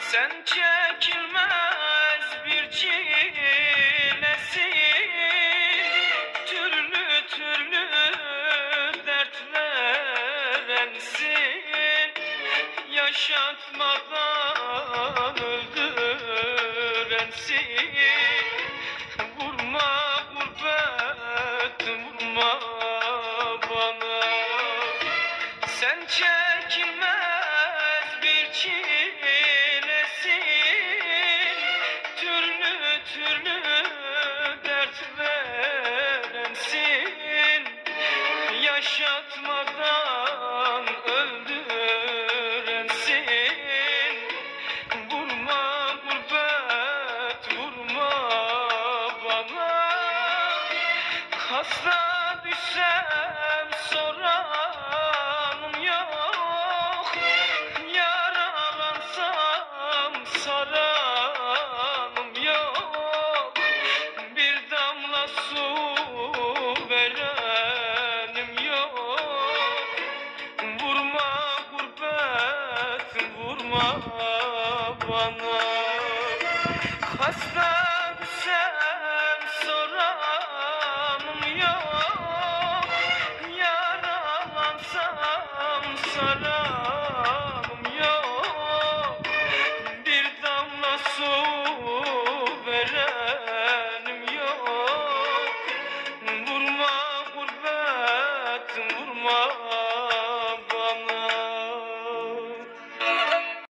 Sen çekilmez bir çilesin, türlü türlü dert verensin. Yaşatmadan öldürensin. Vurma gurbet, vurma bana. Sen çekilmez bir çilesin, türlü türlü dert verensin. Yaşatmadan öldürensin. Vurma gurbet, vurma bana. Hasta düşsem soranım yok, yaralansam saranım yok. Bir damla su verenim yok. Vurma gurbet, vurma bana. Hasta